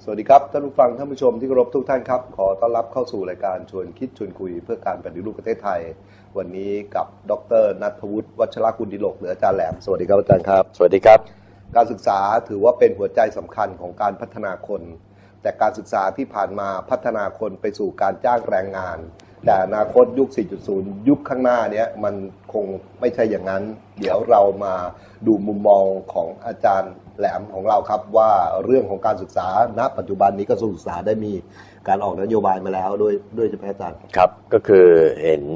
สวัสดีครับท่านผู้ฟังท่านผู้ชมที่เคารพทุกท่านครับขอต้อนรับเข้าสู่รายการชวนคิดชวนคุยเพื่อการปฏิรูปประเทศไทยวันนี้กับดร.ณัฐวุฒิวัชรกุลดิโลกหรืออาจารย์แหลมสวัสดีครับอาจารย์ครับสวัสดีครับการศึกษาถือว่าเป็นหัวใจสำคัญของการพัฒนาคนแต่การศึกษาที่ผ่านมาพัฒนาคนไปสู่การจ้างแรงงานแต่อนาคตยุค 4.0 ยุคข้างหน้านี้มันคงไม่ใช่อย่างนั้นเดี๋ยวเรามาดูมุมมองของอาจารย์แหลมของเราครับว่าเรื่องของการศึกษาณปัจจุบันนี้กระทรวงศึกษาได้มีการออกนโยบายมาแล้วด้วยใช่ไหมอาจารย์ครับก็คือเห็น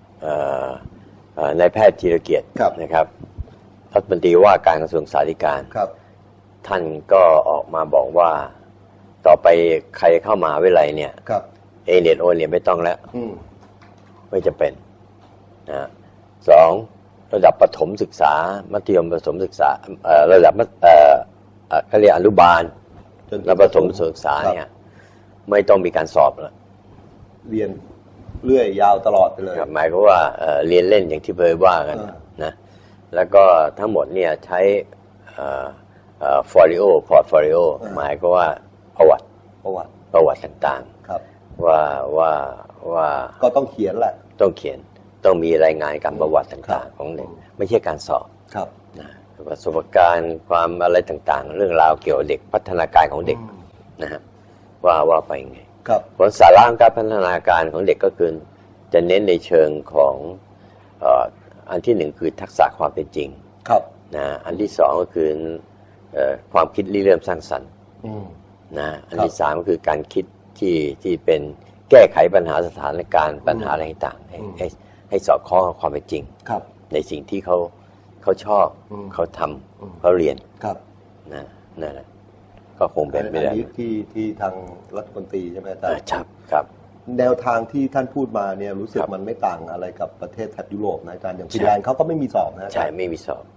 นายแพทย์ธีรเกียรตินะครับรัฐมนตรีว่าการกระทรวงสาธารณสุขท่านก็ออกมาบอกว่าต่อไปใครเข้ามหาวิทยาลัยเนี่ยเน็ตโอเนี่ยไม่ต้องแล้วไม่จะเป็นนะสองระดับประถมศึกษามัธยมประถมศึกษาระดับเขาเรียกอนุบาลและประถมศึกษาเนี่ยไม่ต้องมีการสอบแล้วเรียนเรื่อยยาวตลอดไปเลยหมายความว่าเรียนเล่นอย่างที่เคยว่ากันนะแล้วก็ทั้งหมดเนี่ยใช้พอร์ตโฟลิโอหมายก็ว่าประวัติต่างๆว่าก็ต้องเขียนแหละต้องเขียนต้องมีรายงานการประวัติต่างๆของเด็กไม่ใช่การสอบนะประสบการณ์ความอะไรต่างๆเรื่องราวเกี่ยวกับเด็กพัฒนาการของเด็กนะฮะว่าไปไงผลสาระการพัฒนาการของเด็กก็คือจะเน้นในเชิงของอันที่หนึ่งคือทักษะความเป็นจริงนะอันที่สองก็คือความคิดริเริ่มสร้างสรรค์นะอันที่สามก็คือการคิดที่เป็นแก้ไขปัญหาสถานการณ์ปัญหาอะไรต่างๆให้สอดคล้องกับความเป็นจริงในสิ่งที่เขาชอบเขาทำเขาเรียนนะนั่นแหละก็คงเป็นไปได้ที่ทางรัฐมนตรีใช่ไหมอาจารย์ครับแนวทางที่ท่านพูดมาเนี่ยรู้สึกมันไม่ต่างอะไรกับประเทศแถบยุโรปนะอาจารย์อย่างฟินแลนด์เขาก็ไม่มีสอบนะใช่ไม่มีสอบ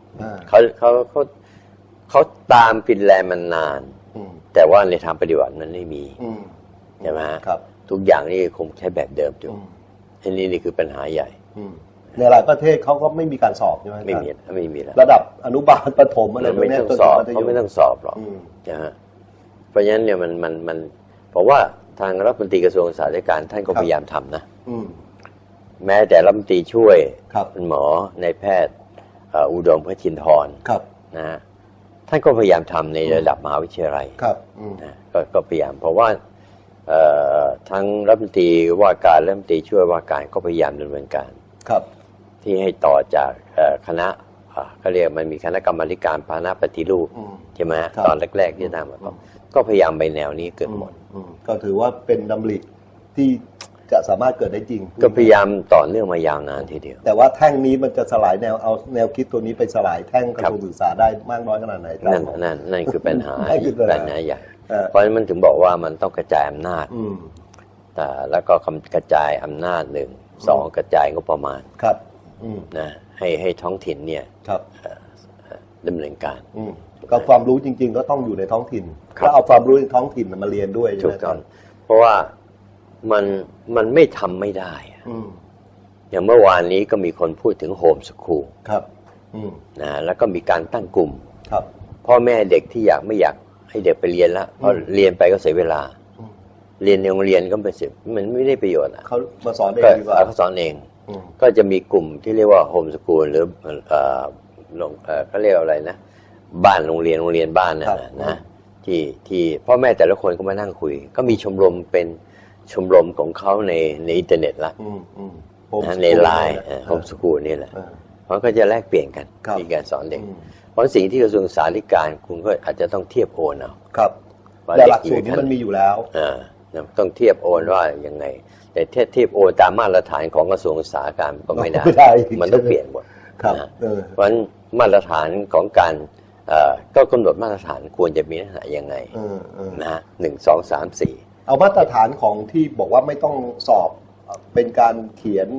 เขาตามฟินแลนด์มันนานแต่ว่าในทางปฏิบัติมันไม่มีใช่ไหมทุกอย่างนี่คงใช้แบบเดิมอยู่อันนี้นี่คือปัญหาใหญ่ในหลายประเทศเขาก็ไม่มีการสอบใช่ไหมไม่มีแล้วระดับอนุบาลประถมอะไรไม่ต้องสอบเขาไม่ต้องสอบหรอกนะฮะเพราะฉะนั้นเนี่ยมันผมว่าทางรัฐมนตรีกระทรวงสาธารณสุขท่านก็พยายามทำนะแม้แต่รัฐมนตรีช่วยหมอนายแพทย์อุดมเพื่อชินทรนะฮะท่านก็พยายามทำในระดับมหาวิทยาลัยนะก็พยายามเพราะว่าทั้งรัฐมนตรีว่าการรัฐมนตรีช่วยว่าการก็พยายามดำเนินการที่ให้ต่อจากคณะเขาเรียกมันมีคณะกรรมาการพาณปฏิรูปใช่ไหมตอนแรกๆที่ทำก็พยายามไปแนวนี้เกิดหมดก็ถือว่าเป็นดำริที่จะสามารถเกิดได้จริงก็พยายามต่อเนื่องมายาวนานทีเดียวแต่ว่าแท่งนี้มันจะสลายแนวคิดตัวนี้ไปสลายแท่งกระทรวงศึกษาได้มากน้อยขนาดไหนนั่นคือปัญหาปัญหาใหญ่เพราะฉะนั้นมันถึงบอกว่ามันต้องกระจายอำนาจแล้วก็กระจายอำนาจหนึ่งสองกระจายงบประมาณนะให้ท้องถิ่นเนี่ยดำเนินการก็ความรู้จริงๆก็ต้องอยู่ในท้องถิ่นแล้วเอาความรู้ในท้องถิ่นมาเรียนด้วยถูกต้องเพราะว่ามันไม่ทำไม่ได้อย่างเมื่อวานนี้ก็มีคนพูดถึงโฮมสคูลนะแล้วก็มีการตั้งกลุ่มพ่อแม่เด็กที่ไม่อยากให้เด็กไปเรียนแล้วเพราะเรียนไปก็เสียเวลาเรียนในโรงเรียนก็เป็นมันไม่ได้ประโยชน์เขามาสอนเองดีกว่าเขาสอนเองก็จะมีกลุ่มที่เรียกว่าโฮมสคูลหรือเขาเรียกอะไรนะบ้านโรงเรียนบ้านนะที่พ่อแม่แต่ละคนก็มานั่งคุยก็มีชมรมเป็นชมรมของเขาในอินเทอร์เน็ตละในไลน์โฮมสคูลนี่แหละเพราะก็จะแลกเปลี่ยนกันมีการสอนเด็กเพราะสิ่งที่กระทรวงสาธารณสุขคุณก็อาจจะต้องเทียบโอนเอาแต่หลักสูตรนี้มันมีอยู่แล้วต้องเทียบโอนว่ายังไงแต่เทียบโอนตามมาตรฐานของกระทรวงอุตสาหกรรมก็ไม่ได้มันต้องเปลี่ยนหมดเพราะฉะนั้นมาตรฐานของการก็กำหนดมาตรฐานควรจะมีลักษณะยังไงนะ1 2 3 4 เอามาตรฐานของที่บอกว่าไม่ต้องสอบเป็นการเขียน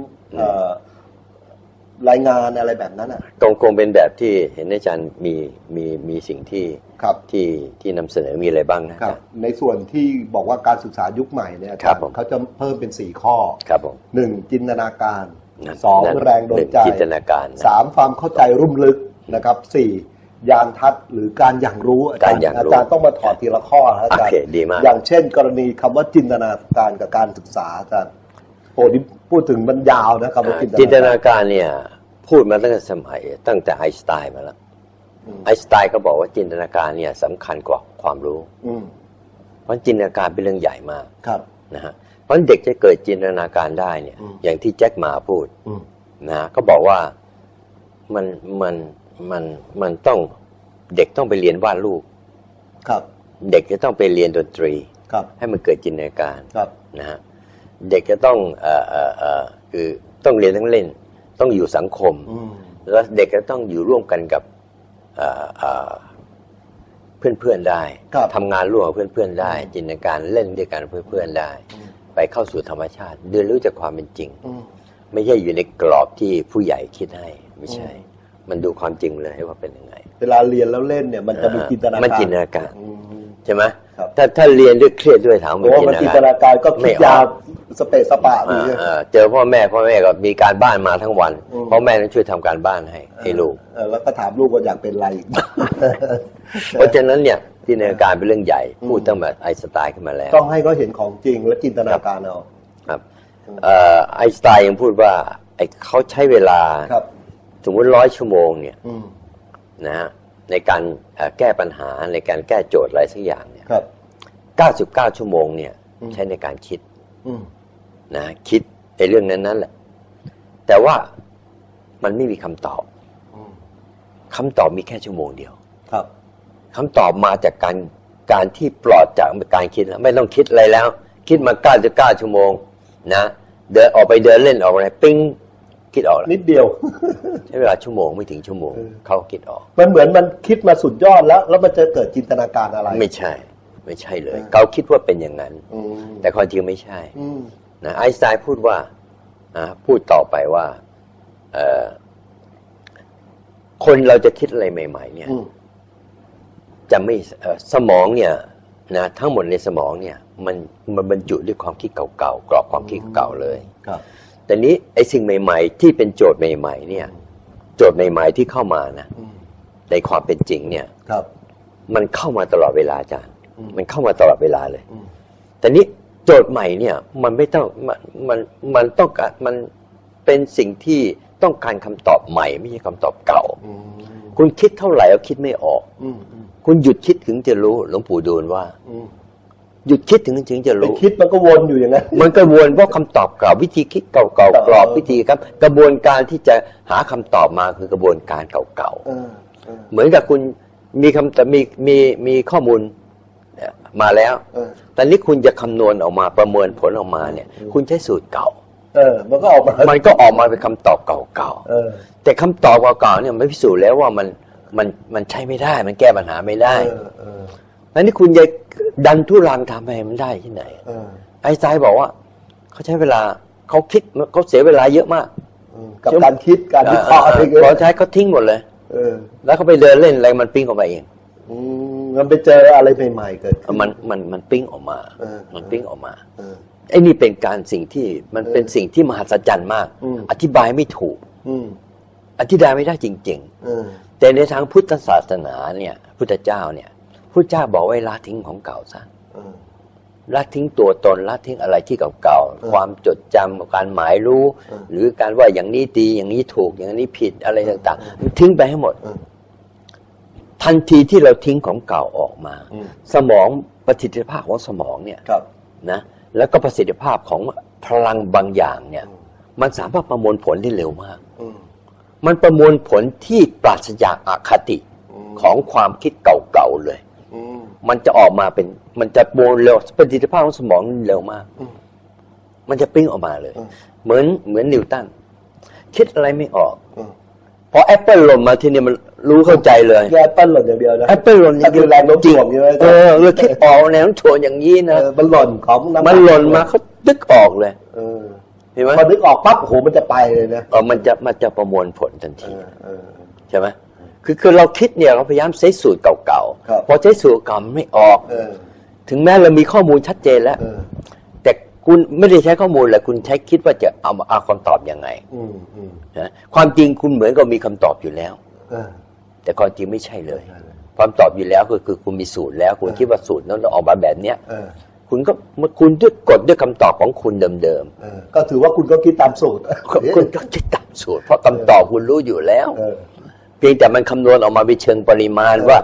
รายงานอะไรแบบนั้นคงเป็นแบบที่เห็นอาจารย์มีสิ่งที่นำเสนอมีอะไรบ้างนะครับในส่วนที่บอกว่าการศึกษายุคใหม่เนี่ยเขาจะเพิ่มเป็น4ข้อ1จินตนาการ2แรงโดนใจจินตนาการ 3ความเข้าใจรุ่มลึกนะครับ4 ญาณทัศน์หรือการอย่างรู้อาจารย์การอย่างรู้อาจารย์ต้องมาถอดทีละข้อนะอาจารย์โอเคดีมากอย่างเช่น กรณีคำว่าจินตนาการกับการศึกษาอาจารย์โอ้นี่พูดถึงมันยาวนะคำว่าจินตนาการเนี่ยพูดมาตั้งแต่สมัยตั้งแต่ไอน์สไตน์มาแล้วไอน์สไตน์ก็บอกว่าจินตนาการเนี่ยสำคัญกว่าความรู้เพราะจินตนาการเป็นเรื่องใหญ่มากนะฮะเพราะเด็กจะเกิดจินตนาการได้เนี่ยอย่างที่แจ็คหมาพูดนะก็บอกว่ามันต้องเด็กต้องไปเรียนวาดรูปเด็กจะต้องไปเรียนดนตรีให้มันเกิดจินตนาการนะฮะเด็กจะต้องคือต้องเรียนทั้งเล่นต้องอยู่สังคมแล้วเด็กก็ต้องอยู่ร่วมกันกับเพื่อนๆได้ทำงานร่วมกับเพื่อนๆได้จินตนาการเล่นด้วยกันเพื่อนๆได้ไปเข้าสู่ธรรมชาติเรียนรู้จากความเป็นจริงไม่ใช่อยู่ในกรอบที่ผู้ใหญ่คิดให้ไม่ใช่มันดูความจริงเลยว่าเป็นยังไงเวลาเรียนแล้วเล่นเนี่ยมันจะมีจินตนาการมันจินตนาการใช่ไหมถ้าเรียนด้วยเครียดด้วยถามมันจินตนาการก็คิดยาวสเปซสปะเจอพ่อแม่ก็มีการบ้านมาทั้งวันพ่อแม่ต้องช่วยทำการบ้านให้ลูกแล้วก็ถามลูกว่าอยากเป็นอะไรเพราะฉะนั้นเนี่ยจินตนาการเป็นเรื่องใหญ่พูดตั้งแต่ไอน์สไตน์ขึ้นมาแล้วต้องให้เขาเห็นของจริงและจินตนาการเอาครับไอน์สไตน์ยังพูดว่าเขาใช้เวลาสมมติ100 ชั่วโมงเนี่ยนะฮะในการแก้ปัญหาในการแก้โจทย์อะไรสักอย่างเนี่ย99 ชั่วโมงเนี่ยใช้ในการคิดนะคิดในเรื่องนั้นแหละแต่ว่ามันไม่มีคำตอบคำตอบมีแค่ชั่วโมงเดียวคำตอบมาจากการที่ปลอดจากการคิดแล้วไม่ต้องคิดอะไรแล้วคิดมา99 ชั่วโมงนะเดินออกไปเดินเล่นออกอะไรปิ้งคิดออกนิดเดียวใช้เวลาชั่วโมงไม่ถึงชั่วโมงเขาคิดออกมันเหมือนมันคิดมาสุดยอดแล้วมันจะเกิดจินตนาการอะไรไม่ใช่เลยเขาคิดว่าเป็นอย่างนั้นแต่ความจริงไม่ใช่นะไอน์สไตน์พูดว่าพูดต่อไปว่าคนเราจะคิดอะไรใหม่ๆเนี่ยจะไม่สมองเนี่ยนะทั้งหมดในสมองเนี่ยมันบรรจุด้วยความคิดเก่าๆกรอบความคิดเก่าเลยแต่นี้ไอ้สิ่งใหม่ๆที่เป็นโจทย์ใหม่ๆเนี่ยโจทย์ใหม่ๆที่เข้ามานะในความเป็นจริงเนี่ยมันเข้ามาตลอดเวลาอาจารย์มันเข้ามาตลอดเวลาเลยแต่นี้โจทย์ใหม่เนี่ยมันไม่ต้องมันต้องการมันเป็นสิ่งที่ต้องการคำตอบใหม่ไม่ใช่คำตอบเก่าคุณคิดเท่าไหร่ก็คิดไม่ออกคุณหยุดคิดถึงจะรู้หลวงปู่ดูลว่าหยุดคิดถึงจะรู้คิดมันก็วนอยู่อย่างนั้นมันก็วนเพราะคำตอบเก่าวิธีคิดเก่าๆกรอบวิธีครับกระบวนการที่จะหาคำตอบมาคือกระบวนการเก่าๆเหมือนกับคุณมีมีข้อมูลมาแล้วแต่นี้คุณจะคำนวณออกมาประเมินผลออกมาเนี่ยคุณใช้สูตรเก่ามันก็ออกมาเป็นคำตอบเก่าๆแต่คำตอบเก่าๆเนี่ยมันพิสูจน์แล้วว่ามันใช้ไม่ได้มันแก้ปัญหาไม่ได้แล้วนี่คุณจะดันทุรังทำให้มันได้ที่ไหนไอน์สไตน์บอกว่าเขาใช้เวลาเขาคิดเขาเสียเวลาเยอะมากกับการคิดการวิเคราะห์อะไรเงี้ยพอใช้เขาทิ้งหมดเลยแล้วเขาไปเดินเล่นอะไรมันปิ้งออกมาเองมันไปเจออะไรใหม่ๆเกิดมันปิ้งออกมามันปิ้งออกมาไอ้นี่เป็นการสิ่งที่มันเป็นสิ่งที่มหัศจรรย์มากอธิบายไม่ถูกอธิบายไม่ได้จริงๆแต่ในทางพุทธศาสนาเนี่ยพุทธเจ้าเนี่ยพุทธเจ้าบอกไว้ละทิ้งของเก่าซะละทิ้งตัวตนละทิ้งอะไรที่เก่าๆความจดจำการหมายรู้หรือการว่าอย่างนี้ดีอย่างนี้ถูกอย่างนี้ผิดอะไรต่างๆทิ้งไปให้หมดทันทีที่เราทิ้งของเก่าออกมาสมองประสิทธิภาพของสมองเนี่ยนะแล้วก็ประสิทธิภาพของพลังบางอย่างเนี่ยมันสามารถประมวลผลได้เร็วมากมันประมวลผลที่ปราศจากอคติของความคิดเก่าๆเลยมันจะออกมาเป็นมันจะประมวลเร็วประสิทธิภาพของสมองเร็วมากมันจะปิ้งออกมาเลยเหมือนนิวตันคิดอะไรไม่ออกพอแอปเปิลหล่นมาทีนี้มันรู้เข้าใจเลยแอปเปิลหล่นอย่างเดียวนะแอปเปิลหล่นอย่างเดียวแรงโน้มถ่วงใช่ไหมเราคิดออกแนวโน้มถ่วงอย่างนี้นะมันหล่นของมันหล่นมาเขาดึกออกเลยเห็นไหมพอดึกออกปั๊บโอ้โหมันจะไปเลยนะมันจะประมวลผลทันทีใช่ไหมคือเราคิดเนี่ยเราพยายามใช้สูตรเก่าๆพอใช้สูตรเก่าไม่ออกถึงแม้เรามีข้อมูลชัดเจนแล้วแต่คุณไม่ได้ใช้ข้อมูลแหละคุณใช้คิดว่าจะเอาคำตอบยังไงนะความจริงคุณเหมือนกับมีคำตอบอยู่แล้วแต่ความจริงไม่ใช่เลยความตอบอยู่แล้วคือคุณมีสูตรแล้วคุณคิดว่าสูตรนั้นออกมาแบบเนี้ยคุณด้วยกดด้วยคำตอบของคุณเดิมก็ถือว่าคุณก็คิดตามสูตรคุณก็คิดตามสูตรเพราะคำตอบคุณรู้อยู่แล้วเพียงแต่มันคำนวณออกมาเป็นเชิงปริมาณว่า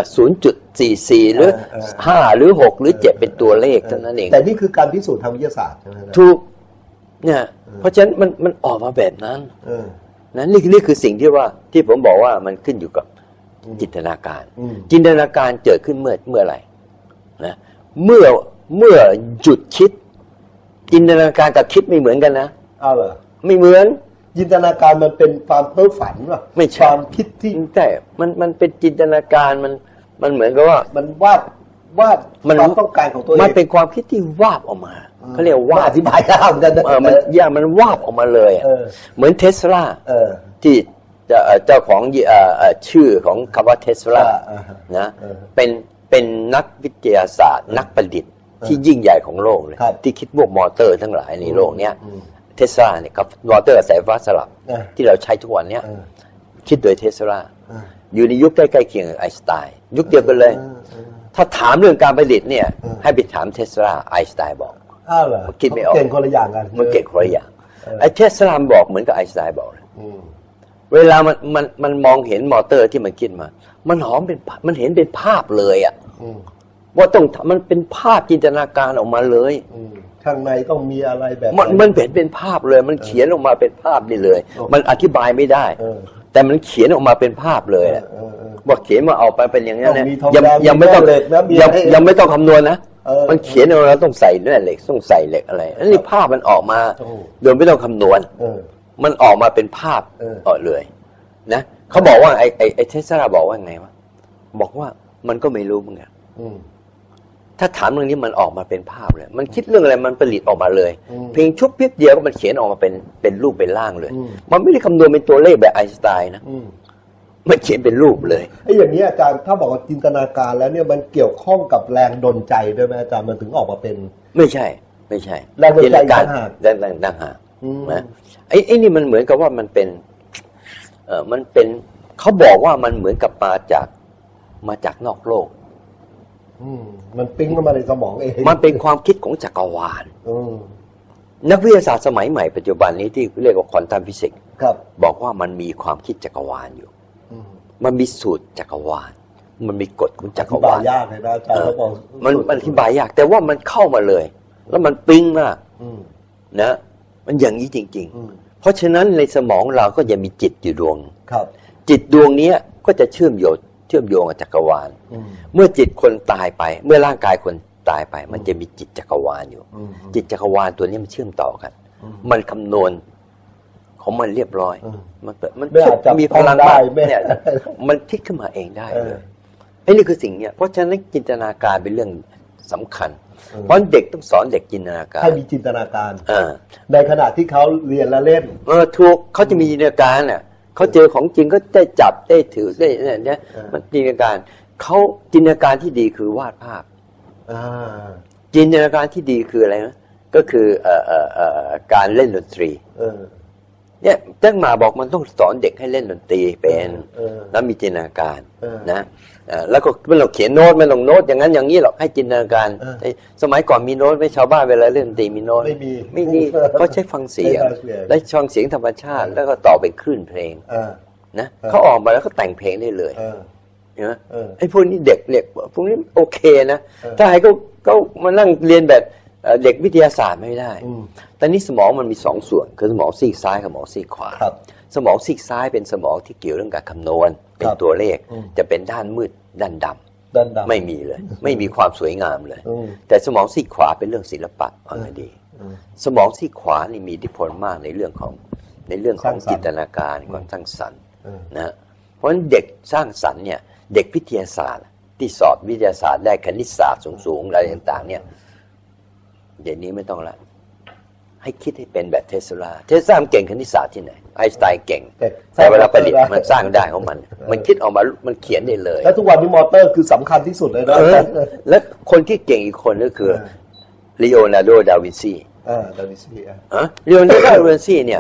0.44 หรือ 5 หรือ 6 หรือ 7 เป็นตัวเลขเท่านั้นเองแต่นี่คือการพิสูจน์ทางวิทยาศาสตร์ใช่ไหมถูกเนี่ยเพราะฉะนั้นมันออกมาแบบนั้นนะนี่คือสิ่งที่ผมบอกว่ามันขึ้นอยู่กับจินตนาการจินตนาการเกิดขึ้นเมื่อไหร่นะเมื่อหยุดคิดจินตนาการกับคิดไม่เหมือนกันนะอ้าวเหรอไม่เหมือนจินตนาการมันเป็นความเพ้อฝันว่ะไม่ใช่ความคิดที่แต่มันเป็นจินตนาการมันเหมือนกับว่ามันวาดความต้องการของตัวเองมันเป็นความคิดที่วาบออกมาเขาเรียกว่าอธิบายยากเหมือนกันมันวาบออกมาเลยเหมือนเทสลาที่เจ้าของชื่อของคำว่าเทสลานะเป็นนักวิทยาศาสตร์นักประดิษฐ์ที่ยิ่งใหญ่ของโลกเลยที่คิดพวกมอเตอร์ทั้งหลายในโลกเนี้ยเทสลาเนี่ยกับมอเตอร์สายฟ้าสลับที่เราใช้ทุกวันเนี้ยคิดโดยเทสลาอยู่ในยุคใกล้ๆเคียงกับไอน์สไตน์ยุคเดียวกันเลยถ้าถามเรื่องการประดิษฐ์เนี่ยให้ไปถามเทสลาไอน์สไตน์บอกเหรอคิดไม่ออกเก่งคนละอย่างกันมันเก่งคนละอย่างไอเทสลาบอกเหมือนกับไอน์สไตน์บอกเวลามันมองเห็นมอเตอร์ที่มันคิดมามันเห็นเป็นภาพเลยอ่ะว่ามันเป็นภาพจินตนาการออกมาเลยข้างในต้องมีอะไรแบบมันเป็นภาพเลยมันเขียนออกมาเป็นภาพนี่เลยมันอธิบายไม่ได้แต่มันเขียนออกมาเป็นภาพเลยว่าเขียนมาเอาไปเป็นอย่างนี้นะยังไม่ต้องยังไม่ต้องคำนวณนะมันเขียนเราต้องใส่แม่เหล็กต้องใส่เหล็กอะไรนี่ภาพมันออกมาโดยไม่ต้องคำนวณมันออกมาเป็นภาพออกเลยนะเขาบอกว่าไอ้เทสลาบอกว่าไงวะบอกว่ามันก็ไม่รู้มึงอะถ้าถามเรื่องนี้มันออกมาเป็นภาพเลยมันคิดเรื่องอะไรมันผลิตออกมาเลยเพียงชุบเพียงเดียวก็มันเขียนออกมาเป็นรูปเป็นร่างเลยมันไม่ได้คำนวณเป็นตัวเลขแบบไอน์สไตน์นะมันเขียนเป็นรูปเลยไอ้อย่างนี้อาจารย์ถ้าบอกว่าจินตนาการแล้วเนี่ยมันเกี่ยวข้องกับแรงดลใจด้วยไหมอาจารย์มันถึงออกมาเป็นไม่ใช่แรงดลใจต่างหากนะไอ้นี่มันเหมือนกับว่ามันเป็นมันเป็นเขาบอกว่ามันเหมือนกับมาจากนอกโลกมันปิ้งเข้ามาในสมองเองมันเป็นความคิดของจักรวาลนักวิทยาศาสตร์สมัยใหม่ปัจจุบันนี้ที่เรียกว่าควอนตัมฟิสิกส์บอกว่ามันมีความคิดจักรวาลอยู่มันมีสูตรจักรวาลมันมีกฎของจักรวาลยากเลยนะอาจารย์บอกมันอธิบายยากแต่ว่ามันเข้ามาเลยแล้วมันปิ้งมากนะมันอย่างนี้จริงๆเพราะฉะนั้นในสมองเราก็จะมีจิตอยู่ดวงจิตดวงนี้ก็จะเชื่อมโยงกับจักรวาลเมื่อจิตคนตายไปเมื่อร่างกายคนตายไปมันจะมีจิตจักรวาลอยู่จิตจักรวาลตัวนี้มันเชื่อมต่อกันมันคำนวณของมันเรียบร้อยมันมีพลังมากเนี่ยมันคิดขึ้นมาเองได้เลยไอ้นี่คือสิ่งเนี้ยเพราะฉะนั้นจินตนาการเป็นเรื่องสำคัญเพราะเด็กต้องสอนเด็กจินตนาการให้มีจินตนาการในขณะที่เขาเรียนและเล่นถูกเขาจะมีจินตนาการน่ะเขาเจอของจริงก็ได้จับได้ถือได้เนี่ยมันจินตนาการเขาจินตนาการที่ดีคือวาดภาพจินตนาการที่ดีคืออะไรนะก็คือการเล่นดนตรีเนี่ยตั้งมาบอกมันต้องสอนเด็กให้เล่นดนตรีเป็นแล้วมีจินตนาการนะแล้วก็ไม่ต้องเขียนโน้ตไม่ต้องโน้ตอย่างนั้นอย่างนี้หรอกให้จินตนาการสมัยก่อนมีโน้ตไม่ชาวบ้านเวลาเล่นดนตรีมีโน้ตไม่มีเขาใช้ฟังเสียงและฟังเสียงธรรมชาติแล้วก็ต่อเป็นคลื่นเพลงนะเขาออกมาแล้วก็แต่งเพลงได้เลยนะไอ้พวกนี้เด็กพวกนี้โอเคนะถ้าให้ก็มานั่งเรียนแบบเด็กวิทยาศาสตร์ไม่ได้แต่นี่สมองมันมีสองส่วนคือสมองซีกซ้ายกับสมองซีกขวาสมองซีกซ้ายเป็นสมองที่เกี่ยวเรื่องการคำนวณเป็นตัวเลขจะเป็นด้านมืดด้านดำไม่มีเลยไม่มีความสวยงามเลยแต่สมองซีกขวาเป็นเรื่องศิลปะอะไรดีสมองซีกขวานี่มีอิทธิพลมากในเรื่องของจินตนาการความสร้างสรรค์นะเพราะฉะนั้นเด็กสร้างสรรค์เนี่ยเด็กวิทยาศาสตร์ที่สอบวิทยาศาสตร์ได้คณิตศาสตร์สูงๆอะไรต่างๆเนี่ยเดี๋ยวนี้ไม่ต้องละให้คิดให้เป็นแบบเทสลาเก่งคณิตศาสตร์ที่ไหนไอน์สไตน์เก่งแต่เวลาประดิษฐ์มันสร้างได้ของมันคิดออกมามันเขียนได้เลยแล้วทุกวันนี้มอเตอร์คือสำคัญที่สุดเลยนะและคนที่เก่งอีกคนก็คือลีโอนาร์โด ดาวินซีลีโอนาร์โด ดาวินซีเนี่ย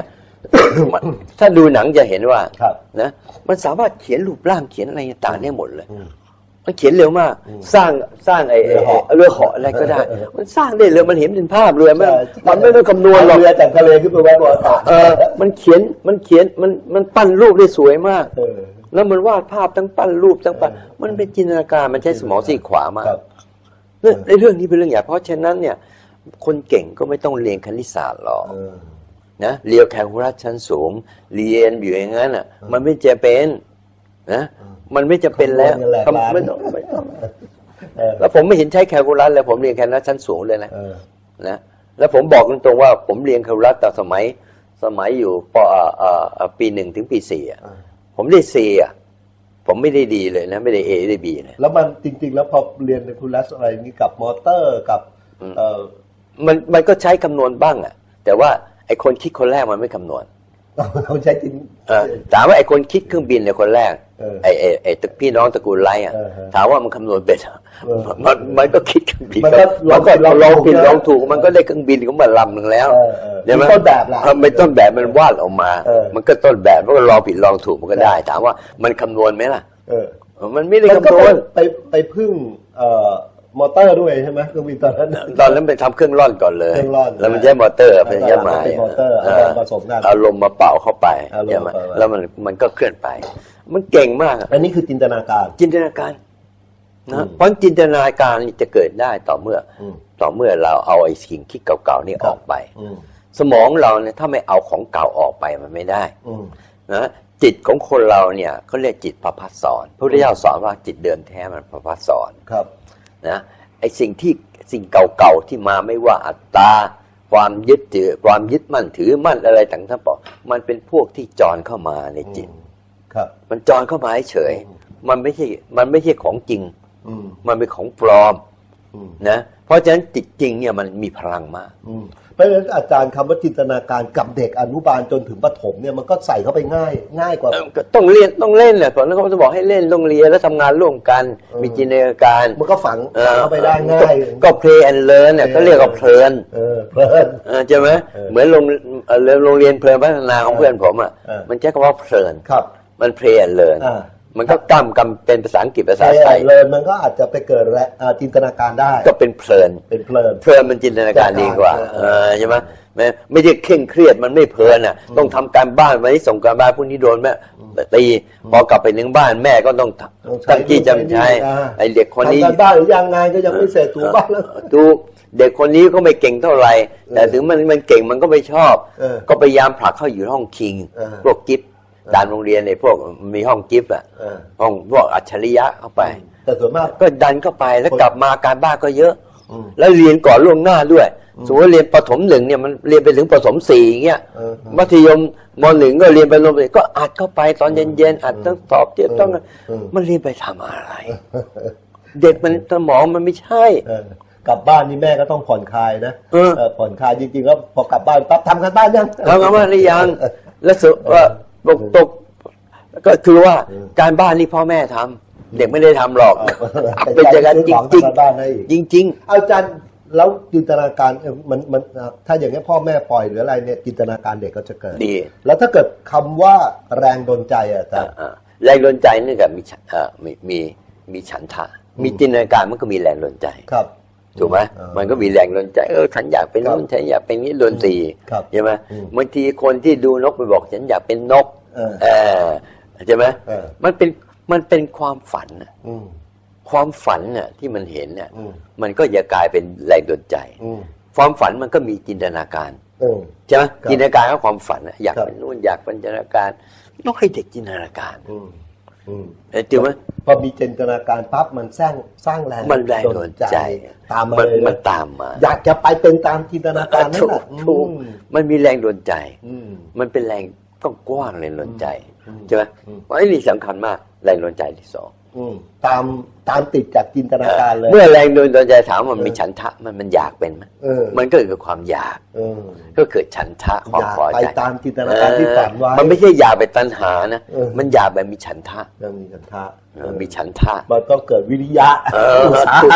ถ้าดูหนังจะเห็นว่าครับนะมันสามารถเขียนรูปร่างเขียนอะไรต่างๆได้หมดเลยมันเขียนเร็วมากสร้างไอ้เรือเหาะอะไรก็ได้มันสร้างได้เลยมันเห็นเป็นภาพเลยมันไม่ต้องคำนวณหรอกเรือจากทะเลขึ้นไปไว้บนอากาศมันเขียนมันปั้นรูปได้สวยมากแล้วมันวาดภาพทั้งปั้นรูปทั้งปั้นมันเป็นจินตนาการมันใช้สมองซีกขวามากในเรื่องนี้เป็นเรื่องใหญ่เพราะฉะนั้นเนี่ยคนเก่งก็ไม่ต้องเรียนคณิตศาสตร์หรอกนะเรียนแคลคูลัสชั้นสูงเรียนอยู่อย่างนั้นอ่ะมันไม่จะเป็นนะมันไม่จะเป็นแล้วไม่ต้องแล้วผมไม่เห็นใช้แคลคูลัสเลยผมเรียนแคลคูลัสชั้นสูงเลยนะแล้วผมบอกตรงๆว่าผมเรียนแคลคูลัสแต่สมัยอยู่ปี1ถึงปี4อ่ะผมได้ C อ่ะผมไม่ได้ดีเลยนะไม่ได้ A ได้ B นะแล้วมันจริงๆแล้วพอเรียนแคลคูลัสอะไรนี้กับมอเตอร์กับมันก็ใช้คำนวณบ้างอ่ะแต่ว่าไอ้คนคิดคนแรกมันไม่คำนวณเราใช้จริงถามว่าไอ้คนคิดเครื่องบินเนี่ยคนแรกไอ้พี่น้องตระกูลไลท์อ่ะถามว่ามันคำนวณเป็นมันก็คิดเครื่องบินมันก็ลองผิดลองถูกมันก็ได้เครื่องบินของมันลำหนึ่งแล้วใช่ไหมต้นแบบล่ะไม่ต้นแบบมันวาดออกมามันก็ต้นแบบมันก็ลองผิดลองถูกมันก็ได้ถามว่ามันคำนวณไหมล่ะมันไม่ได้คำนวณไปพึ่งมอเตอร์ด้วยใช่ไหมเครื่องบินตอนนั้นไปทำเครื่องร่อนก่อนเลยแล้วมันใช้มอเตอร์เป็นยาหมายผสมกันเอาลมมาเป่าเข้าไปใช่ไหมแล้วมันก็เคลื่อนไปมันเก่งมากอันนี้คือจินตนาการนะเพราะจินตนาการจะเกิดได้ต่อเมื่อเราเอาไอ้สิ่งคิดเก่าๆนี่ออกไปสมองเราเนี่ยถ้าไม่เอาของเก่าออกไปมันไม่ได้นะจิตของคนเราเนี่ยเขาเรียกจิตประภัสสรพระพุทธเจ้าสอนว่าจิตเดิมแท้มันประภัสสรนะไอ้สิ่งเก่าๆที่มาไม่ว่าอัตตาความยึดมั่นถือมั่นอะไรต่างๆปอมันเป็นพวกที่จรเข้ามาในจิตมันจรเข้ามาเฉยมันไม่ใช่ของจริงมันเป็นของปลอมนะเพราะฉะนั้นจิตจริงเนี่ยมันมีพลังมากเพราะฉะนั้นอาจารย์คำว่าจินตนาการกับเด็กอนุบาลจนถึงประถมเนี่ยมันก็ใส่เข้าไปง่ายกว่าต้องเรียนต้องเล่นแหละตอนนั้นเขาจะบอกให้เล่นต้องเรียนแล้วทำงานร่วมกันมีจินตนาการมันก็ฝังเข้าไปได้ง่ายก็ play and learn เนี่ยก็เรียกว่าเพลินใช่ไหมเหมือนโรงเรียนเพลินพัฒนาของเพื่อนผมอ่ะมันใช้คำว่าเพลินมัน play and learnมันก็กำเป็นภาษาอังกฤษภาษาไทยเลยมันก็อาจจะไปเกิดจินตนาการได้ก็เป็นเพลินมันจินตนาการดีกว่าใช่ไหมไม่ใช่เคร่งเครียดมันไม่เพลินอ่ะต้องทำการบ้านวันนี้ส่งการบ้านพวกนี้โดนแม่ตีพอกลับไปถึงบ้านแม่ก็ต้องตั้งใจจำใช้ไอเด็กคนนี้ทำการบ้านหรือยังไงก็ยังไม่เสร็จถูกบ้านแล้วดูเด็กคนนี้ก็ไม่เก่งเท่าไหร่แต่ถึงมันเก่งมันก็ไม่ชอบก็พยายามผลักเข้าอยู่ห้องคิงพวกกิฟตามโรงเรียนในพวกมีห้องกิฟต์อ่ะห้องพวกอัจฉริยะเข้าไปแต่ส่วนมากก็ดันเข้าไปแล้วกลับมาการบ้านก็เยอะแล้วเรียนก่อนล่วงหน้าด้วยสมมติเรียนประถม1เนี่ยมันเรียนไปถึงประถม4อย่างเงี้ยมัธยมม1ก็เรียนไปลงไปก็อัดเข้าไปตอนเย็นๆอัดต้องสอบเทียบต้องมันเรียนไปทำอะไรเด็กมันสมองมันไม่ใช่กลับบ้านนี่แม่ก็ต้องผ่อนคลายนะผ่อนคลายจริงๆแล้วพอกลับบ้านปั๊บทำกันบ้านยังทำกันบ้านหรือยังแล้วว่าตกก็คือว่าการบ้านนี่พ่อแม่ทำเด็กไม่ได้ทำหรอกเป็นอย่างนั้นจริงจริงอาจารย์แล้วจินตนาการมันถ้าอย่างนี้พ่อแม่ปล่อยหรืออะไรเนี่ยจินตนาการเด็กก็จะเกิดดีแล้วถ้าเกิดคำว่าแรงดลใจอาจารย์แรงดลใจนี่กับมีฉันทะมีจินตนาการมันก็มีแรงดลใจครับถูกไหมมันก็มีแรงดลใจฉันอยากเป็นนู้นฉันอยากเป็นนี้ดนตรีใช่ไหมบางทีคนที่ดูนกไปบอกฉันอยากเป็นนกใช่ไหมมันเป็นความฝันความฝันน่ะที่มันเห็นเนี่ยมันก็จะกลายเป็นแรงดลใจความฝันมันก็มีจินตนาการใช่ไหมจินตนาการกับความฝันอยากเป็นนู่นอยากเป็นจินตนาการต้องให้เด็กจินตนาการจริงไหมพอมีจินตนาการปั๊บมันสร้างแรงดลใจตามมาเลยมันตามมาอยากจะไปเป็นตามจินตนาการนั่นแหละถูกมันมีแรงดลใจมันเป็นแรงกว้างแรงดลใจใช่ไหมเพราะไอ้นี่สำคัญมากแรงดลใจที่สองตามติดจากจินตนาการเลยเมื่อแรงดลใจถามมันมีฉันทะมันอยากเป็นไหมมันก็เกิดความอยากก็เกิดฉันทะความพอใจไปตามจินตนาการที่ฝันไว้มันไม่ใช่อยากไปตัณหานะมันอยากแบบมีฉันทะมีฉันทะมันต้องเกิดวิริยะ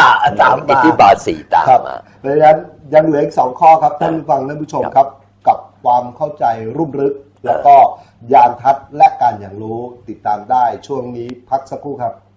ตามอิทธิบาท4ตามมาเพราะฉะนั้นยังเหลืออีก2ข้อครับท่านผู้ฟังท่านผู้ชมครับกับความเข้าใจรุ่มลึก แล้วก็ยานทัศน์และการอย่างรู้ติดตามได้ช่วงนี้พักสักครู่ครับ